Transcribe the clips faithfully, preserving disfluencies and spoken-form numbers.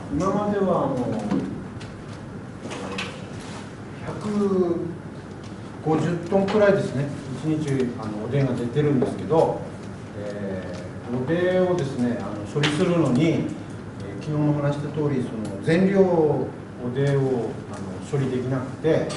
今まではあのひゃくごじゅっトンくらいですね、いちにちあのおでが出てるんですけど、えー、おでをですねあの処理するのに、えー、昨日も話した通りその全量おでをあの処理できなくて、え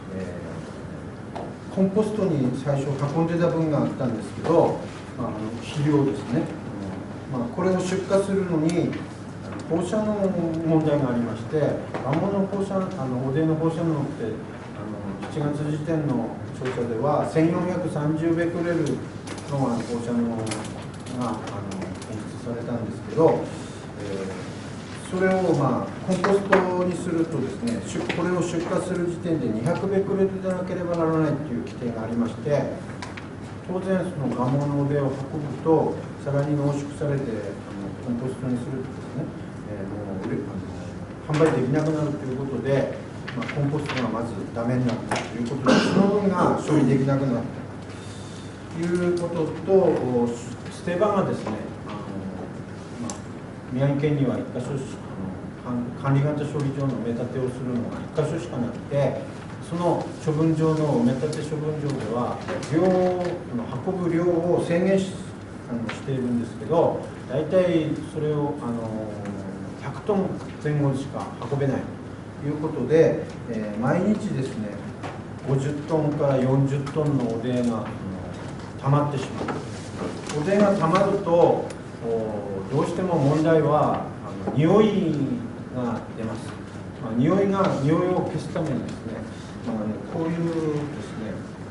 ー、コンポストに最初運んでた分があったんですけど、まあ、あの肥料ですね、あの、まあ、これを出荷するのに放射能問題がありまして、ガンモの放射あのおでの放射能ってあのしちがつ時点の調査ではせんよんひゃくさんじゅうベクレルの放射能があの検出されたんですけど、えー、それを、まあ、コンポストにするとですね、これを出荷する時点でにひゃくベクレルでなければならないという規定がありまして、当然そのガンモのおでを運ぶとさらに濃縮されてあのコンポストにするとですね、えー、もうあの販売できなくなるということで、まあ、コンポストがまずダメになったということで、その分が処理できなくなったということと、捨て場がですね、あの、まあ、宮城県にはいっかしょあの管理型処理場の埋め立てをするのがいっかしょしかなくて、その処分場の埋め立て処分場では量の運ぶ量を制限しあのしているんですけど、大体それをあのひゃくトンぜん後しか運べないということで、えー、毎日ですねごじゅっトンからよんじゅっトンのおでがあの溜まってしまう。おでが溜まるとどうしても問題はあの匂いが出ます。まあ、匂いが匂いを消すためにですね、まあ、こういうですね、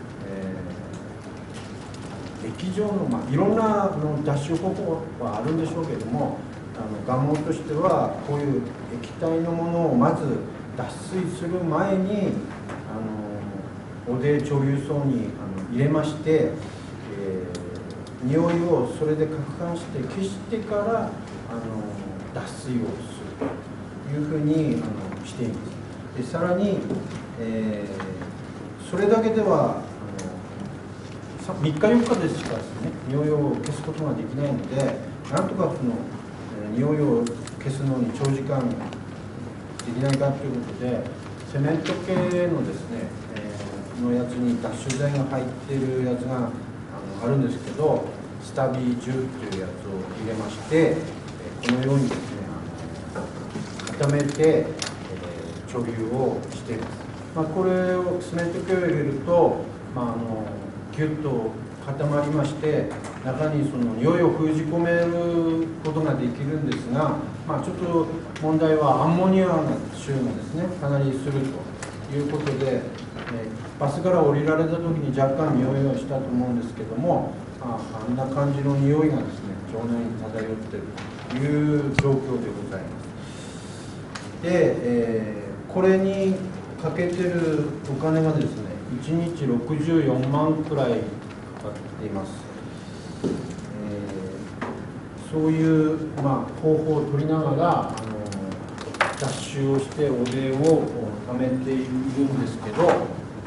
えー、液状の、まあ、いろんなあの脱臭方法はあるんでしょうけれども、あの願望としてはこういう液体のものをまず脱水する前にあのおで貯留槽にあの入れまして、えー、匂いをそれで攪拌して消してからあの脱水をするというふうにあのしています。でさらに、えー、それだけではあのみっかよっかでしかですね匂いを消すことができないので、なんとかその匂いを消すのに長時間できないかということで、セメント系のですね、えー、のやつに脱臭剤が入っているやつがあのあるんですけど、スタビじゅうというやつを入れまして、このようにですね固めて、えー、貯留をしています。まあ、これをセメント系を入れると、まあ、あのギュッと固まりまして、中にその匂いを封じ込めることができるんですが、まあ、ちょっと問題はアンモニアの臭がですねかなりするということで、えー、バスから降りられた時に若干匂いがしたと思うんですけども、あ, あんな感じの匂いがですね腸内に漂っているという状況でございます。で、えー、これにかけてるお金がですねいちにちろくじゅうよんまんくらいかかっています。えー、そういう、まあ、方法を取りながらあの脱臭をしておでを貯めているんですけど、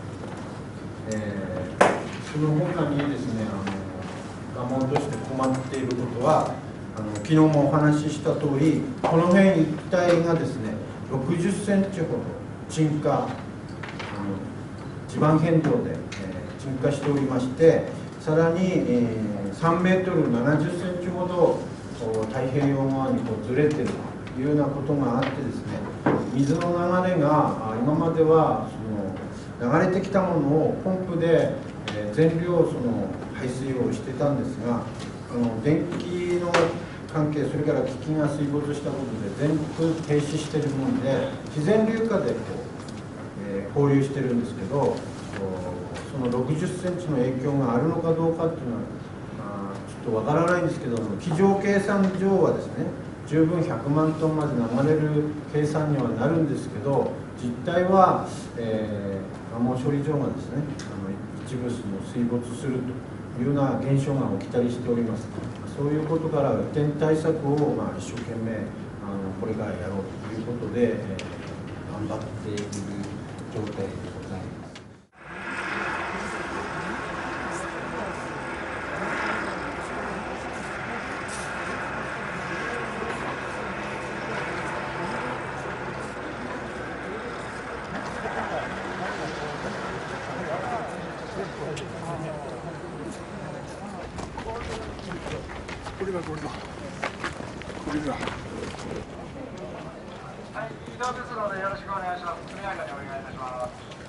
えー、その他にですねあの我慢として困っていることは、あの昨日もお話しした通り、この辺一帯がですねろくじゅっセンチほど沈下、あの地盤変動で、えー、沈下しておりまして、さらに、えー、さんメートルななじゅっセンチほど太平洋側にこうずれているというようなことがあってですね、水の流れが今まではその流れてきたものをポンプで、えー、全量その排水をしてたんですが、あの電気の関係、それから機器が水没したことで全部停止しているもので、自然流下でこう、えー、放流してるんですけど、そのろくじゅっセンチの影響があるのかどうかっていうのは、まあ、ちょっとわからないんですけども、机上計算上はですね十分ひゃくまんトンまで流れる計算にはなるんですけど、実態は、えー、ガンモ処理場がですねあの一部その水没するというような現象が起きたりしております。そういうことから雨天対策を、まあ、一生懸命あのこれからやろうということで、えー、頑張っている状態でございます。 はい、移動ですのでよろしくお願いします。速やかにお願いいたします。